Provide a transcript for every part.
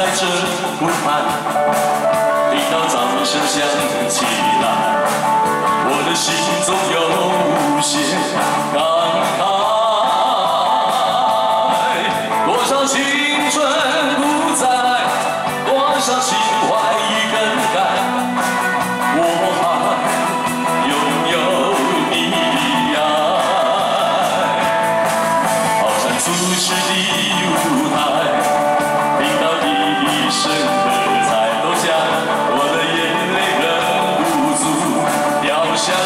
在这湖畔，听到掌声响起来，我的心中有无限感慨。多少青春不在，多少情怀已更改，我还拥有你的爱，好像初识的舞台。 声喝彩，都想我的眼泪忍不住掉下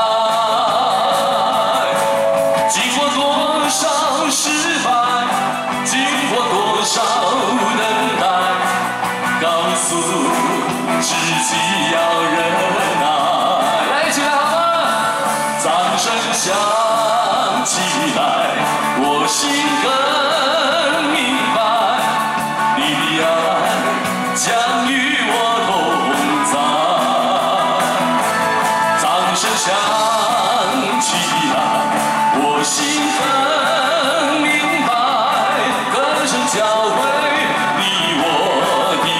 来。经过多少失败，经过多少等待，告诉自己要忍耐。来，一起来好吗？掌声响起来，我心更明白，你的爱。 将与我同在，掌声响起来，我心很明白，歌声教会你我的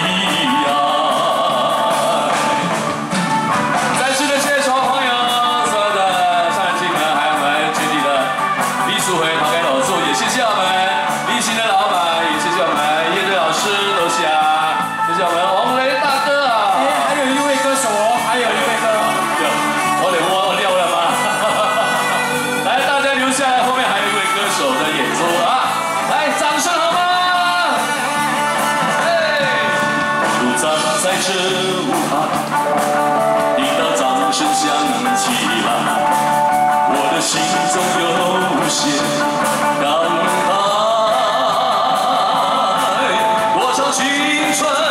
爱。再次的谢谢所有朋友，所有的上海进呢，还有我们全体的李淑慧、陶开老师，也谢谢我们立新的老板，也谢谢我们叶队老师，多谢啊。 谢谢我们王雷大哥啊！ 还有一位歌手哦，还有一位歌， 我得我撂了吗？来，大家留下来，后面还有一位歌手的演出啊！来，掌声好吗？独站在这舞台，听到掌声响起来，我的心中有些感慨，多少青春。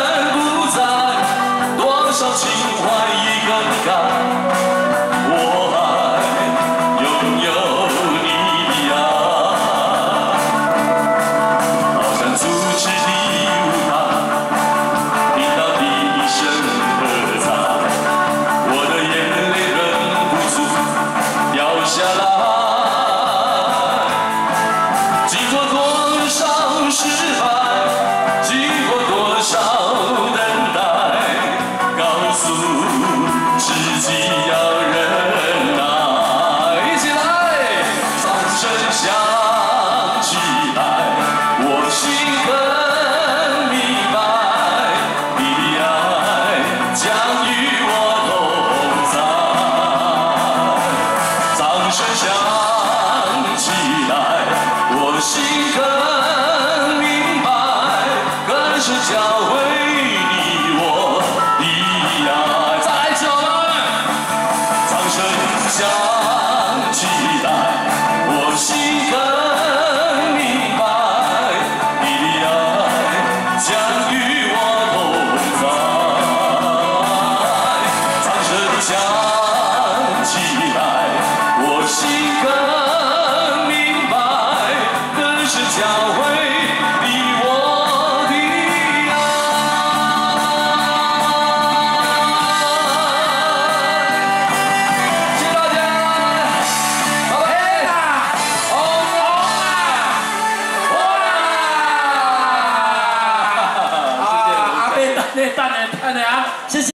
多少情怀已更改，我还拥有你的爱，好像初次的舞台，听到第一声喝彩，我的眼泪忍不住掉下来。经过多少失败，经过多少等待。 自己要忍耐，一起来，掌声响起来，我心很明白，你的爱将与我同在。掌声响起来，我心很明白，歌声教会你我的爱。 响起来，我心更明白，你的爱将与我同在。掌声响起来，我心更明白，歌声教会你我的蛋的啊，谢谢。